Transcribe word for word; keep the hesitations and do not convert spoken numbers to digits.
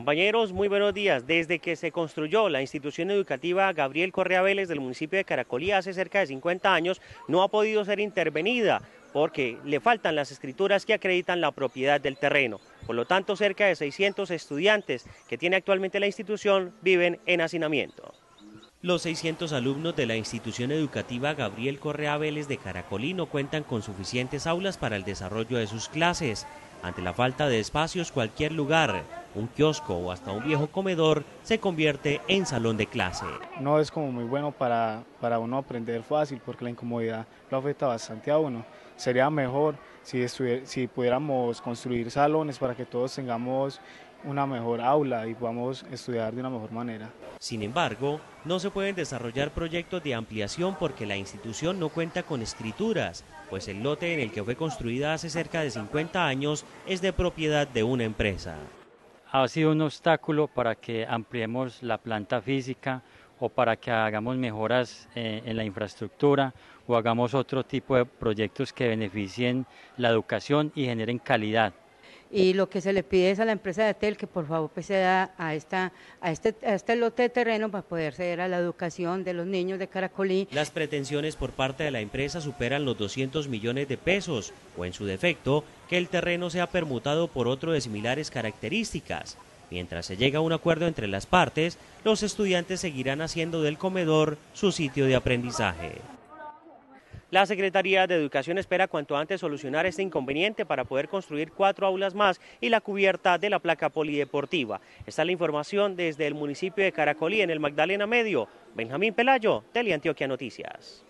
Compañeros, muy buenos días. Desde que se construyó la institución educativa Gabriel Correa Vélez del municipio de Caracolí hace cerca de cincuenta años, no ha podido ser intervenida porque le faltan las escrituras que acreditan la propiedad del terreno. Por lo tanto, cerca de seiscientos estudiantes que tiene actualmente la institución viven en hacinamiento. Los seiscientos alumnos de la institución educativa Gabriel Correa Vélez de Caracolí no cuentan con suficientes aulas para el desarrollo de sus clases. Ante la falta de espacios, cualquier lugar, un kiosco o hasta un viejo comedor se convierte en salón de clase. No es como muy bueno para, para uno aprender fácil porque la incomodidad lo afecta bastante a uno. Sería mejor si, si pudiéramos construir salones para que todos tengamos una mejor aula y podamos estudiar de una mejor manera. Sin embargo, no se pueden desarrollar proyectos de ampliación porque la institución no cuenta con escrituras, pues el lote en el que fue construida hace cerca de cincuenta años es de propiedad de una empresa. Ha sido un obstáculo para que ampliemos la planta física o para que hagamos mejoras eh, en la infraestructura o hagamos otro tipo de proyectos que beneficien la educación y generen calidad. Y lo que se le pide es a la empresa de Tel que por favor pues, se da a, esta, a, este, a este lote de terreno para poder ceder a la educación de los niños de Caracolí. Las pretensiones por parte de la empresa superan los doscientos millones de pesos, o en su defecto, que el terreno sea permutado por otro de similares características. Mientras se llega a un acuerdo entre las partes, los estudiantes seguirán haciendo del comedor su sitio de aprendizaje. La Secretaría de Educación espera cuanto antes solucionar este inconveniente para poder construir cuatro aulas más y la cubierta de la placa polideportiva. Esta es la información desde el municipio de Caracolí en el Magdalena Medio. Benjamín Pelayo, Teleantioquia Noticias.